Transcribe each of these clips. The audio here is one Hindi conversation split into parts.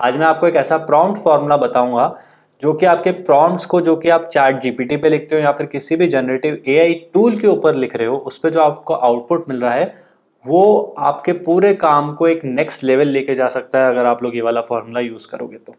आज मैं आपको एक ऐसा प्रॉम्प्ट फॉर्मूला बताऊंगा जो कि आपके प्रॉम्प्ट्स को, जो कि आप चैट जीपीटी पे लिखते हो या फिर किसी भी जनरेटिव एआई टूल के ऊपर लिख रहे हो, उस पर जो आपको आउटपुट मिल रहा है वो आपके पूरे काम को एक नेक्स्ट लेवल लेके जा सकता है अगर आप लोग ये वाला फॉर्मूला यूज करोगे तो।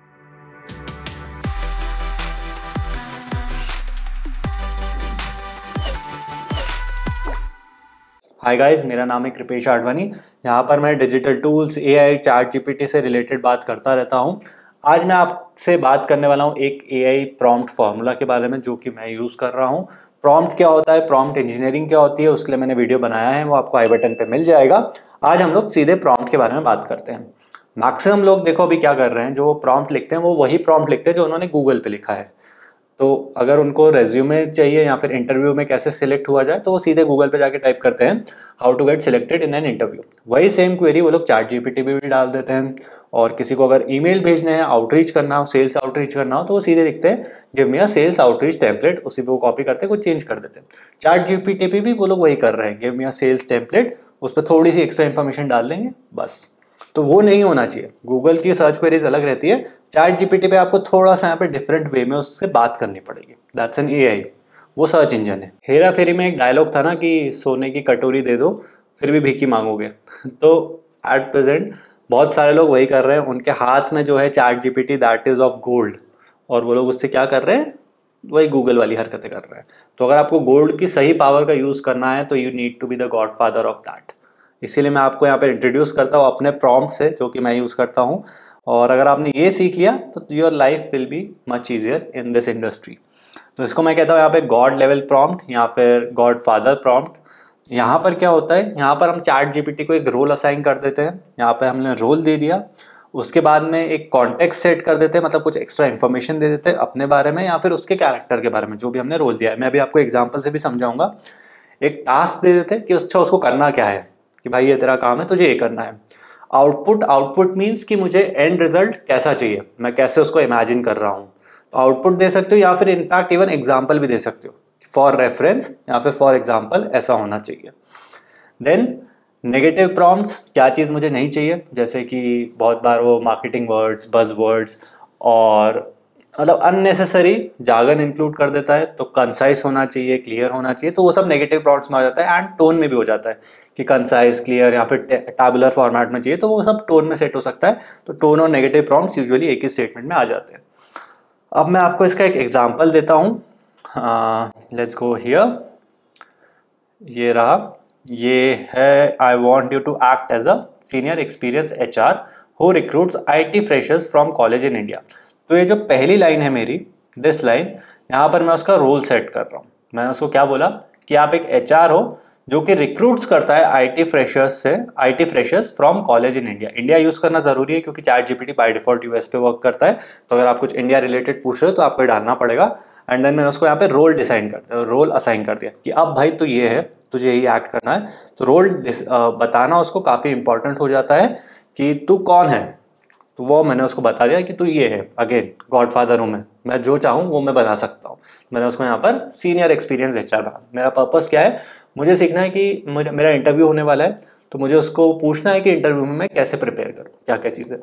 हाय गाइस, मेरा नाम है कृपेश आडवाणी। यहाँ पर मैं digital tools, AI, chat GPT से रिलेटेड बात करता रहता हूँ। आज मैं आपसे बात करने वाला हूँ एक एआई प्रॉम्प्ट फार्मूला के बारे में जो कि मैं यूज़ कर रहा हूँ। प्रॉम्प्ट क्या होता है, प्रॉम्प्ट इंजीनियरिंग क्या होती है, उसके लिए मैंने वीडियो बनाया है, वो आपको आई बटन पे मिल जाएगा। आज हम लोग सीधे प्रॉम्प्ट के बारे में बात करते हैं। मैक्सिमम लोग देखो अभी क्या कर रहे हैं, जो प्रॉम्प्ट लिखते हैं वो वही प्रॉम्प्ट लिखते हैं जो उन्होंने गूगल पे लिखा है। तो अगर उनको रेज्यूमे चाहिए या फिर इंटरव्यू में कैसे सिलेक्ट हुआ जाए तो वो सीधे गूगल पे जाके टाइप करते हैं how to get selected in an interview. वही सेम क्वेरी वो लोग चैट जीपीटी पे भी डाल देते हैं। और किसी को अगर ईमेल भेजने हैं, आउटरीच करना हो, सेल्स आउटरीच करना हो, तो वो सीधे लिखते हैं give me a sales outreach template, उसी पे वो कॉपी करते हैं, कुछ चेंज कर देते हैं। चैट जीपीटी पे भी वो लोग वही कर रहे हैं, give me a sales template, उस पर थोड़ी सी एक्स्ट्रा इन्फॉर्मेशन डाल देंगे बस। तो वो नहीं होना चाहिए। गूगल की सर्च क्वेरीज अलग रहती है, चैट जीपीटी पे आपको थोड़ा सा यहाँ पे डिफरेंट वे में उससे बात करनी पड़ेगी। दैट्स एन एआई, वो सर्च इंजन है। हेरा फेरी में एक डायलॉग था ना कि सोने की कटोरी दे दो फिर भी भीख मांगोगे। तो एट प्रेजेंट बहुत सारे लोग वही कर रहे हैं। उनके हाथ में जो है chat GPT, that is of gold, और वो लोग उससे क्या कर रहे हैं, वही गूगल वाली हरकतें कर रहे हैं। तो अगर आपको गोल्ड की सही पावर का यूज करना है तो you need to be the godfather of that. इसीलिए मैं आपको यहाँ पे इंट्रोड्यूस करता हूँ अपने प्रॉम्प्ट से जो कि मैं यूज़ करता हूँ। और अगर आपने ये सीख लिया तो your life will be much easier in this industry. तो इसको मैं कहता हूँ यहाँ पे गॉड लेवल प्रॉम्प्ट या फिर गॉड फादर प्रॉम्प्ट। यहाँ पर क्या होता है, यहाँ पर हम चैट जीपीटी को एक रोल असाइन कर देते हैं। यहाँ पे हमने रोल दे दिया, उसके बाद में एक कॉन्टेक्स्ट सेट कर देते हैं, मतलब कुछ एक्स्ट्रा इन्फॉर्मेशन दे देते हैं अपने बारे में या फिर उसके कैरेक्टर के बारे में, जो भी हमने रोल दिया है। मैं अभी आपको एग्जाम्पल से भी समझाऊंगा। एक टास्क दे देते हैं कि अच्छा उसको करना क्या है, कि भाई ये तेरा काम है, तुझे ये करना है। आउटपुट, आउटपुट मीन्स कि मुझे एंड रिजल्ट कैसा चाहिए, मैं कैसे उसको इमेजिन कर रहा हूँ। तो आउटपुट दे सकते हो या फिर इनफैक्ट इवन एग्जाम्पल भी दे सकते हो, फॉर रेफरेंस या फिर फॉर एग्जाम्पल ऐसा होना चाहिए। देन नेगेटिव प्रॉम्प्ट्स, क्या चीज़ मुझे नहीं चाहिए, जैसे कि बहुत बार वो मार्केटिंग वर्ड्स, बज वर्ड्स और मतलब अननेसेसरी जार्गन इंक्लूड कर देता है। तो कंसाइज होना चाहिए, क्लियर होना चाहिए, तो वो सब नेगेटिव प्रॉम्प्ट्स में आ जाता है। एंड टोन में भी हो जाता है कि कंसाइज, क्लियर या फिर टैबुलर फॉर्मेट में चाहिए, तो वो सब टोन में सेट हो सकता है। तो टोन और नेगेटिव प्रॉम्प्ट्स यूजुअली एक ही स्टेटमेंट में आ जाते हैं। अब मैं आपको इसका एक एग्जाम्पल देता हूँ। लेट्स गो हियर, ये रहा, ये है I want you to act as a senior experience HR who recruits IT freshers from college in India. तो ये जो पहली लाइन है मेरी, दिस लाइन, यहाँ पर मैं उसका रोल सेट कर रहा हूँ। मैंने उसको क्या बोला कि आप एक HR हो जो कि रिक्रूट्स करता है IT freshers from college in India. India use करना जरूरी है क्योंकि chat GPT by default US पे वर्क करता है। तो अगर आप कुछ इंडिया रिलेटेड पूछ रहे हो तो आपको डालना पड़ेगा। एंड देन मैंने उसको यहाँ पे रोल असाइन कर दिया कि अब भाई तू ये है, तुझे यही एक्ट करना है। तो रोल बताना उसको काफ़ी इंपॉर्टेंट हो जाता है कि तू कौन है। तो वो मैंने उसको बता दिया कि तू ये है, अगेन गॉडफादर हूँ मैं जो चाहूँ वो मैं बता सकता हूँ। मैंने उसको यहाँ पर सीनियर एक्सपीरियंस HR बना। मेरा पर्पस क्या है, मुझे सीखना है कि मेरा इंटरव्यू होने वाला है, तो मुझे उसको पूछना है कि इंटरव्यू में मैं कैसे प्रिपेयर करूँ, क्या क्या चीज़ें।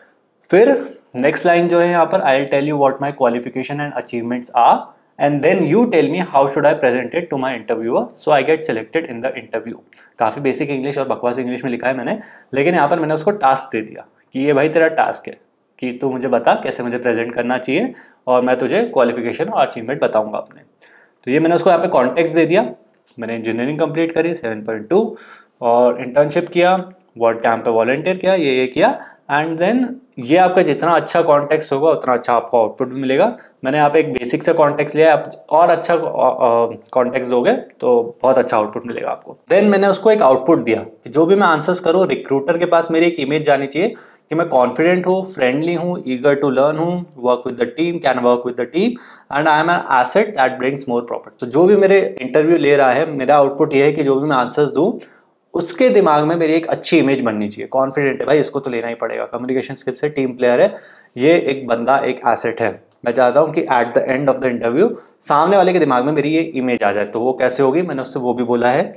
फिर नेक्स्ट लाइन जो है यहाँ पर, I tell you what my qualification and achievements are and then you tell me how should I present it to my interviewer so I get selected in the interview. काफ़ी बेसिक इंग्लिश और बकवास इंग्लिश में लिखा है मैंने, लेकिन यहाँ पर मैंने उसको टास्क दे दिया कि ये भाई तेरा टास्क है कि तू मुझे बता कैसे मुझे प्रेजेंट करना चाहिए और मैं तुझे क्वालिफिकेशन और अचीवमेंट बताऊंगा अपने। तो ये मैंने उसको यहाँ पे कॉन्टेक्स्ट दे दिया। मैंने इंजीनियरिंग कंप्लीट करी 7.2 और इंटर्नशिप किया, वर्ड कैंप पे वॉलंटियर किया, ये किया। एंड देन ये आपका जितना अच्छा कॉन्टेक्स्ट होगा उतना अच्छा आपको आउटपुट भी मिलेगा। मैंने यहाँ पे एक बेसिक से कॉन्टेक्स्ट लिया, आप और अच्छा कॉन्टेक्स्ट दोगे तो बहुत अच्छा आउटपुट मिलेगा आपको। देन मैंने उसको एक आउटपुट दिया कि जो भी मैं आंसर्स करूँ, रिक्रूटर के पास मेरी एक इमेज जानी चाहिए कि मैं कॉन्फिडेंट हूँ, फ्रेंडली हूँ, ईगर टू लर्न हूँ, work with the team, can work with the team and I am an asset that brings more profit. तो जो भी मेरे इंटरव्यू ले रहा है, मेरा आउटपुट ये है कि जो भी मैं आंसर्स दूँ उसके दिमाग में मेरी एक अच्छी इमेज बननी चाहिए। कॉन्फिडेंट है भाई, इसको तो लेना ही पड़ेगा, कम्युनिकेशन स्किल्स है, टीम प्लेयर है, ये एक बंदा एक एसेट है। मैं चाहता हूँ कि at the end of the interview सामने वाले के दिमाग में मेरी ये इमेज आ जाए। तो वो कैसे होगी, मैंने उससे वो भी बोला है।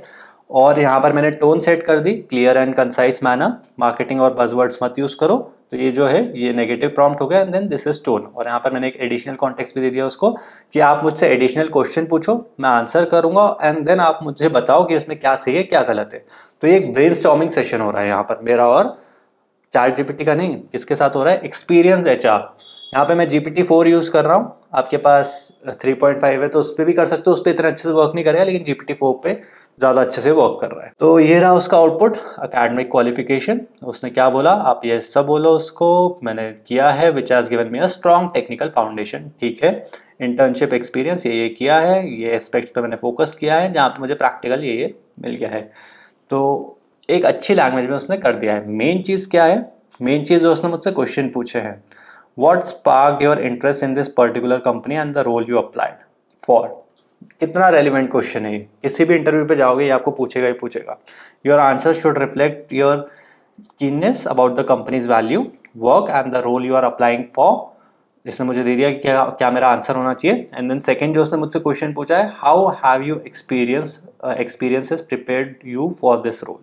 और यहाँ पर मैंने टोन सेट कर दी, clear and concise manner, marketing और बज़वर्ड्स मत यूज़ करो। तो ये जो है ये नेगेटिव प्रॉम्प्ट हो गया, and then this is tone. और यहाँ पर मैंने एक एडिशनल कॉन्टेक्स्ट भी दे दिया उसको कि आप मुझसे एडिशनल क्वेश्चन पूछो, मैं आंसर करूँगा, एंड देन आप मुझे बताओ कि उसमें क्या सही है क्या गलत है। तो ये एक ब्रेनस्टॉर्मिंग सेशन हो रहा है यहाँ पर मेरा और चैट जीपीटी का नहीं, किसके साथ हो रहा है, एक्सपीरियंस एचआर। यहाँ पे मैं GPT-4 यूज़ कर रहा हूँ, आपके पास 3.5 है तो उस पर भी कर सकते हो, उस पर इतना अच्छे से वर्क नहीं करेगा, लेकिन GPT-4 पे ज़्यादा अच्छे से वर्क कर रहा है। तो ये रहा उसका आउटपुट, एकेडमिक क्वालिफिकेशन। उसने क्या बोला, आप ये सब बोलो उसको, मैंने किया है, which has given me a strong technical foundation. ठीक है, इंटर्नशिप एक्सपीरियंस ये किया है, ये एस्पेक्ट्स पे मैंने फोकस किया है जहाँ पे मुझे प्रैक्टिकल ये मिल गया है। तो एक अच्छी लैंग्वेज में उसने कर दिया है। मेन चीज़ क्या है, मेन चीज़ जो उसने मुझसे क्वेश्चन पूछे हैं, what sparked your interest in this particular company and the role you applied for. कितना रेलिवेंट क्वेश्चन है, किसी भी इंटरव्यू पे जाओगे ये आपको पूछेगा ही पूछेगा। Your answer should reflect your keenness about the company's value, work and the role you are applying for. इसने मुझे दे दिया कि क्या क्या मेरा आंसर होना चाहिए। एंड देन सेकंड जो उसने मुझसे क्वेश्चन पूछा है, how have you experiences prepared you for this role.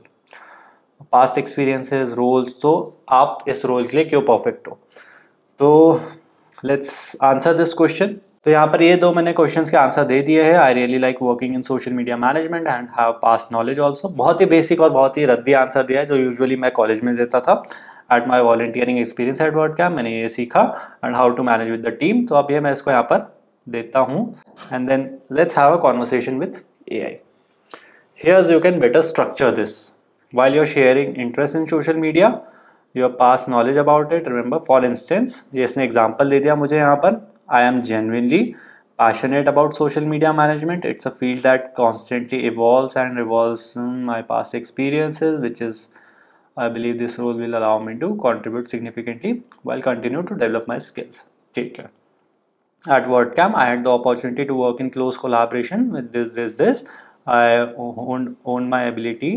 Past experiences, roles, तो आप इस रोल के लिए क्यों परफेक्ट हो। तो लेट्स आंसर दिस क्वेश्चन। तो यहाँ पर ये दो मैंने क्वेश्चंस के आंसर दे दिए हैं। I really like working in social media management and have past knowledge also. बहुत ही बेसिक और बहुत ही रद्दी आंसर दिया है जो यूजुअली मैं कॉलेज में देता था। At my volunteering experience at word camp मैंने ये सीखा, and how to manage with the team. तो अब ये मैं इसको यहाँ पर देता हूँ, and then let's have a conversation with AI. Here's you can better structure this. While you're sharing interest in social media, your past knowledge about it, remember, for instance, ये इसने example दे दिया मुझे यहाँ पर, I am genuinely passionate about social media management. It's a field that constantly evolves and revolves my past experiences, which is, I believe this role will allow me to contribute significantly while continue to develop my skills. ठीक है. At WordCamp, I had the opportunity to work in close collaboration with this. I honed my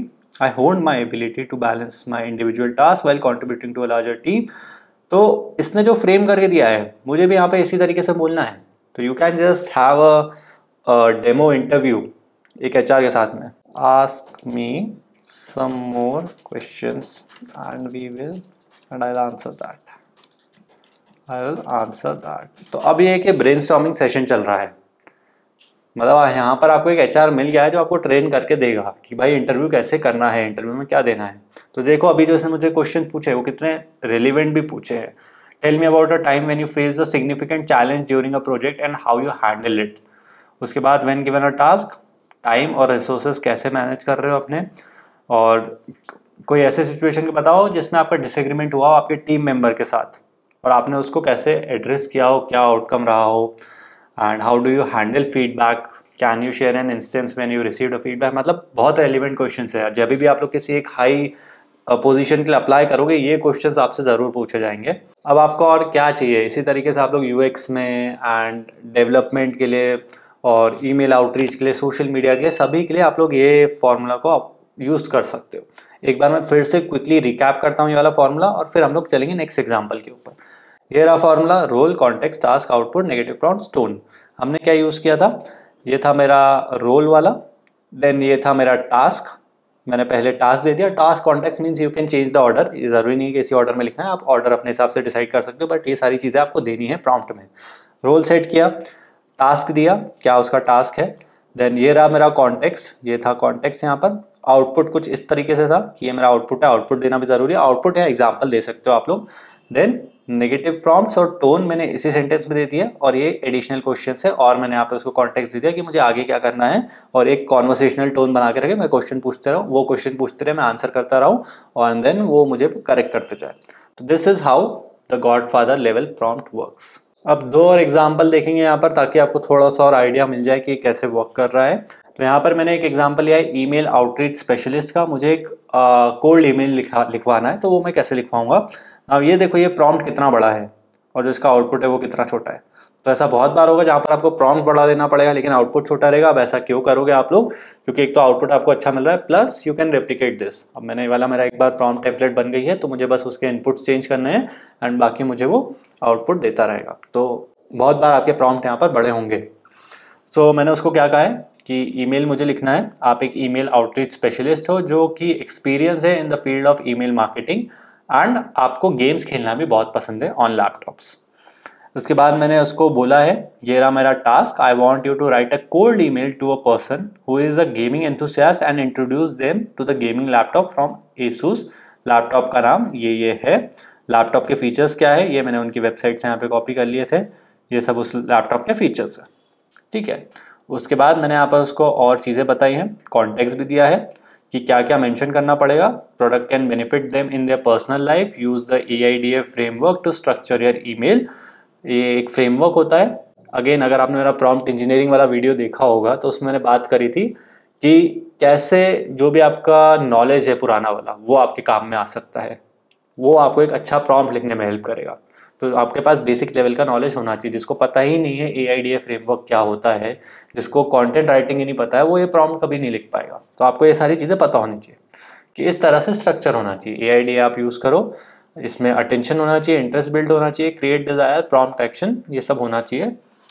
ability to balance my individual tasks while contributing to a larger team. तो इसने जो फ्रेम करके दिया है, मुझे भी यहाँ पे इसी तरीके से बोलना है। तो you can just have a demo interview एक HR के साथ में। Ask me some more questions and I will answer that. तो अब ये है कि ब्रेनस्टॉर्मिंग सेशन चल रहा है, मतलब यहाँ पर आपको एक HR मिल गया है जो आपको ट्रेन करके देगा कि भाई इंटरव्यू कैसे करना है, इंटरव्यू में क्या देना है। तो देखो अभी जो इसने मुझे क्वेश्चन पूछे वो कितने रिलेवेंट भी पूछे हैं। Tell me about a time when you face a significant challenge during a project and how you handle it. उसके बाद when given a task, time और रिसोर्सेज कैसे मैनेज कर रहे हो अपने, और कोई ऐसे सिचुएशन के बताओ जिसमें आपका डिसएग्रीमेंट हुआ हो आपके टीम मेंबर के साथ और आपने उसको कैसे एड्रेस किया हो, क्या आउटकम रहा हो, and how do you handle feedback, can you share an instance when you received a feedback. मतलब बहुत रेलिवेंट क्वेश्चंस है। जब भी आप लोग किसी एक हाई पोजीशन के लिए अप्लाई करोगे ये क्वेश्चंस आपसे ज़रूर पूछे जाएंगे। अब आपको और क्या चाहिए, इसी तरीके से आप लोग UX में एंड डेवलपमेंट के लिए और ईमेल आउटरीच के लिए, सोशल मीडिया के लिए, सभी के लिए आप लोग ये फॉर्मूला को आप यूज़ कर सकते हो। एक बार मैं फिर से क्विकली रिकैप करता हूँ ये वाला फॉर्मूला और फिर हम लोग चलेंगे नेक्स्ट एग्जाम्पल के ऊपर। ये रहा formula, role, context, task, output, negative prompt, tone. हमने क्या यूज़ किया था, ये था मेरा रोल वाला, देन ये था मेरा टास्क, मैंने पहले टास्क दे दिया। Task context means you can change the order, ये ज़रूरी नहीं है कि इसी ऑर्डर में लिखना है, आप ऑर्डर अपने हिसाब से डिसाइड कर सकते हो, बट ये सारी चीज़ें आपको देनी है प्रॉम्प्ट में। रोल सेट किया, टास्क दिया, क्या उसका टास्क है, देन ये रहा मेरा कॉन्टेक्स्ट, ये था कॉन्टेक्स्ट यहाँ पर। आउटपुट कुछ इस तरीके से था कि ये मेरा आउटपुट है, आउटपुट देना भी ज़रूरी है, आउटपुट या एग्जाम्पल दे सकते हो आप लोग। देन नेगेटिव प्रॉम्प्ट्स और टोन मैंने इसी सेंटेंस में दे दिया, और ये एडिशनल क्वेश्चन है और मैंने यहाँ पे उसको कॉन्टेक्स्ट दे दिया कि मुझे आगे क्या करना है, और एक कॉन्वर्सेशनल टोन बना के रखे, मैं क्वेश्चन पूछते रहूँ, वो क्वेश्चन पूछते रहे, मैं आंसर करता रहूँ, और देन वो मुझे करेक्ट करते जाए। तो this is how the godfather level prompt works. अब दो और एग्जाम्पल देखेंगे यहाँ पर ताकि आपको थोड़ा सा और आइडिया मिल जाए कि कैसे वर्क कर रहा है। तो यहाँ पर मैंने एक एग्जाम्पल लिया है ईमेल आउटरीच स्पेशलिस्ट का। मुझे एक कोल्ड ईमेल लिखवाना है, तो वो मैं कैसे लिखवाऊंगा। अब ये देखो ये प्रॉम्प्ट कितना बड़ा है और जो इसका आउटपुट है वो कितना छोटा है। तो ऐसा बहुत बार होगा जहाँ पर आपको प्रॉम्प्ट बड़ा देना पड़ेगा लेकिन आउटपुट छोटा रहेगा। अब ऐसा क्यों करोगे आप लोग, क्योंकि एक तो आउटपुट आपको अच्छा मिल रहा है, plus you can replicate this. अब मैंने ये वाला मेरा एक बार प्रॉम्प्ट टेम्पलेट बन गई है, तो मुझे बस उसके इनपुट्स चेंज करने हैं एंड बाकी मुझे वो आउटपुट देता रहेगा। तो बहुत बार आपके प्रॉम्प्ट यहाँ पर बड़े होंगे। सो मैंने उसको क्या कहा है कि ईमेल मुझे लिखना है, आप एक ईमेल आउटरीच स्पेशलिस्ट हो जो कि एक्सपीरियंस है in the field of email marketing and आपको गेम्स खेलना भी बहुत पसंद है ऑन लैपटॉप्स। उसके बाद मैंने उसको बोला है, ये रहा मेरा task, I want you to write a cold email to a person who is a gaming enthusiast and introduce them to the gaming laptop from Asus. Laptop का नाम ये है, लैपटॉप के फीचर्स क्या है ये मैंने उनकी वेबसाइट से यहाँ पे कॉपी कर लिए थे, ये सब उस लैपटॉप के फीचर्स है, ठीक है। उसके बाद मैंने यहाँ पर उसको और चीज़ें बताई हैं, कॉन्टेक्स्ट भी दिया है कि क्या क्या मेंशन करना पड़ेगा। Product can benefit them in their personal life, use the AIDA framework to structure your email. ये एक फ्रेमवर्क होता है। अगेन अगर आपने मेरा प्रॉम्प्ट इंजीनियरिंग वाला वीडियो देखा होगा तो उसमें मैंने बात करी थी कि कैसे जो भी आपका नॉलेज है पुराना वाला वो आपके काम में आ सकता है, वो आपको एक अच्छा प्रॉम्प्ट लिखने में हेल्प करेगा। तो आपके पास बेसिक लेवल का नॉलेज होना चाहिए। जिसको पता ही नहीं है AIDA फ्रेमवर्क क्या होता है, जिसको कंटेंट राइटिंग ही नहीं पता है, वो ये प्रॉम्प्ट कभी नहीं लिख पाएगा। तो आपको ये सारी चीज़ें पता होनी चाहिए कि इस तरह से स्ट्रक्चर होना चाहिए। AIDA आप यूज़ करो, इसमें अटेंशन होना चाहिए, इंटरेस्ट बिल्ड होना चाहिए, क्रिएट डिजायर, प्रॉम्प्ट एक्शन, ये सब होना चाहिए।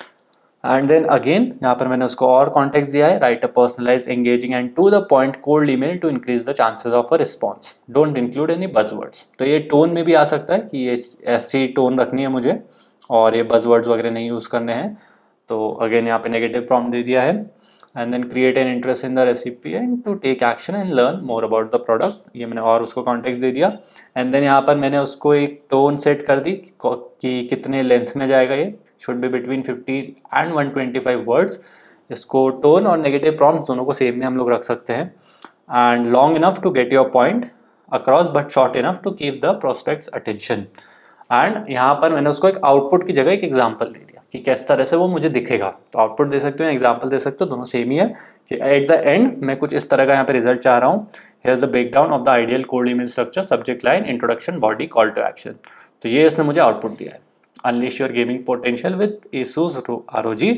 एंड देन अगेन यहाँ पर मैंने उसको और कॉन्टेक्स्ट दिया है, write a personalize engaging and to the point cold email to increase the chances of a response, don't include any buzzwords. तो ये टोन में भी आ सकता है कि ये ऐसी टोन रखनी है मुझे और ये बज़वर्ड्स वगैरह नहीं यूज़ करने हैं। तो अगेन यहाँ पे नेगेटिव प्रॉम्प्ट दे दिया है। And then create an interest in the recipe and to take action and learn more about the product, ये मैंने और उसको कॉन्टेक्स्ट दे दिया। एंड देन यहाँ पर मैंने उसको एक टोन सेट कर दी कि कितने लेंथ में जाएगा, ये should be between 50 and 125 words. इसको टोन और नेगेटिव प्रॉम्प्ट्स दोनों को सेम में हम लोग रख सकते हैं। And long enough to get your point across but short enough to keep the prospect's attention. And यहाँ पर मैंने उसको एक आउटपुट की जगह एक एग्जाम्पल दे दिया कि किस तरह से वो मुझे दिखेगा। तो आउटपुट दे सकते हो, एग्जाम्पल दे सकते हो, दोनों सेम ही है कि एट द एंड मैं कुछ इस तरह का यहाँ पे रिजल्ट चाह रहा हूँ। Here is the breakdown of the ideal cold email structure, subject line, introduction, body, call to action. तो ये इसने मुझे आउटपुट दिया है, unleash your gaming potential with Asus ROG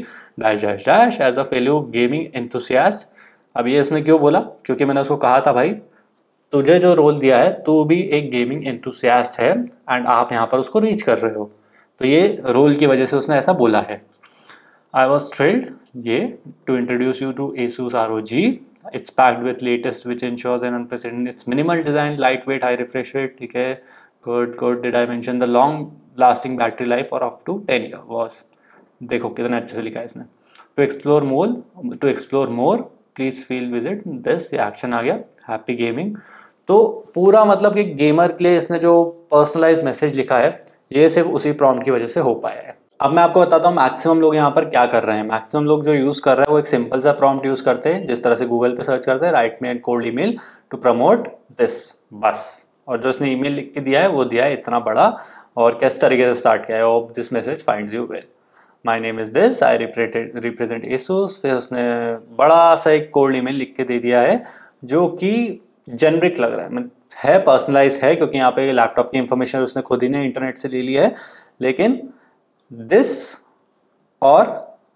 -- as a fellow gaming enthusiast. अब ये इसने क्यों बोला, क्योंकि मैंने उसको कहा था भाई तुझे जो रोल दिया है तू भी एक गेमिंग एंथुसियास्ट है एंड आप यहाँ पर उसको रीच कर रहे हो, तो ये रोल की वजह से उसने ऐसा बोला है। आई वॉज थ्रिल्ड ये to introduce you to Asus ROG, it's packed with latest which ensures an unprecedented, it's minimal design, light weight, high refresh rate, ठीक है। Good did I mention the long lasting battery life और अप टू 10 ईयर वॉज, देखो कितने अच्छे से लिखा है इसने। To explore more please feel visit this, ये एक्शन आ गया, हैप्पी गेमिंग। तो पूरा मतलब कि गेमर के लिए इसने जो पर्सनलाइज मैसेज लिखा है ये सिर्फ उसी प्रॉम्प्ट की वजह से हो पाया है। अब मैं आपको बताता हूँ मैक्सिमम लोग यहाँ पर क्या कर रहे हैं। मैक्सिमम लोग जो यूज़ कर रहे हैं वो एक सिंपल सा प्रॉम्प्ट यूज़ करते हैं, जिस तरह से गूगल पे सर्च करते हैं, write me an cold email to promote this, बस। और जो इसने ईमेल लिख के दिया है वो दिया है इतना बड़ा और किस तरीके से स्टार्ट किया है, hope this message finds you well, my name is this, I represent Asus. फिर उसने बड़ा सा एक कोल्ड ईमेल लिख के दे दिया है जो कि जेनरिक लग रहा है पर्सनलाइज है, क्योंकि यहाँ पे लैपटॉप की इंफॉर्मेशन उसने खुद ही ने इंटरनेट से ले ली है। लेकिन दिस और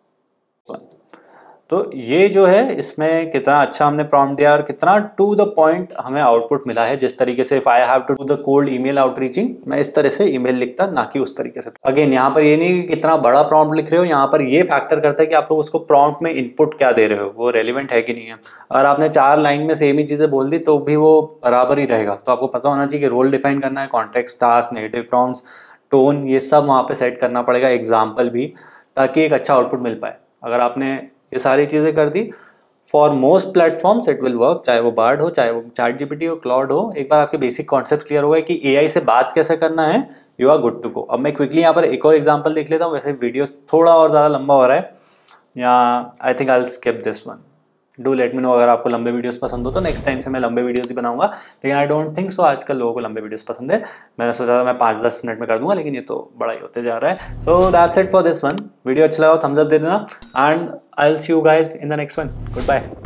तो ये जो है इसमें कितना अच्छा हमने प्रॉम्प्ट दिया और कितना टू द पॉइंट हमें आउटपुट मिला है। जिस तरीके से if I have to do the cold email outreaching, मैं इस तरह से ईमेल लिखता, ना कि उस तरीके से। अगेन यहाँ पर ये नहीं कि कितना बड़ा प्रॉम्प्ट लिख रहे हो, यहाँ पर ये फैक्टर करता है कि आप लोग उसको प्रॉम्प्ट में इनपुट क्या दे रहे हो, वो रेलिवेंट है कि नहीं है। अगर आपने 4 लाइन में सेम ही चीजें बोल दी तो भी वो बराबर ही रहेगा। तो आपको पता होना चाहिए कि रोल डिफाइन करना है, context, task, negative prompts, tone, ये सब वहाँ पे सेट करना पड़ेगा, एग्जाम्पल भी, ताकि एक अच्छा आउटपुट मिल पाए। अगर आपने ये सारी चीज़ें कर दी, for most platforms it will work, चाहे वो बार्ड हो, चाहे वो ChatGPT हो, क्लाउड हो। एक बार आपके बेसिक कॉन्सेप्ट क्लियर हो गए कि AI से बात कैसे करना है, you are good to go. अब मैं क्विकली यहाँ पर एक और एग्जांपल देख लेता हूँ, वैसे वीडियो थोड़ा और ज़्यादा लंबा हो रहा है, या I think I will skip this one. Do let me know अगर आपको लंबे वीडियोस पसंद हो तो नेक्स्ट टाइम से मैं लंबे वीडियोस ही बनाऊंगा, लेकिन आई डोंट थिंक सो आजकल लोगों को लंबे वीडियोस पसंद है। मैंने सोचा था मैं 5-10 मिनट में कर दूंगा, लेकिन ये तो बड़ा ही होते जा रहा है। So that's it for this one. Video अच्छा लगा थम्स अप दे देना and I will see you guys in the next one. Good bye.